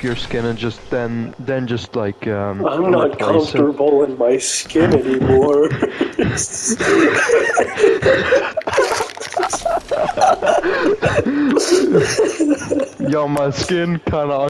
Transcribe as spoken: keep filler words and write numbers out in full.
up your skin and just then then just like um. I'm not comfortable in my skin anymore. Yo, my skin kinda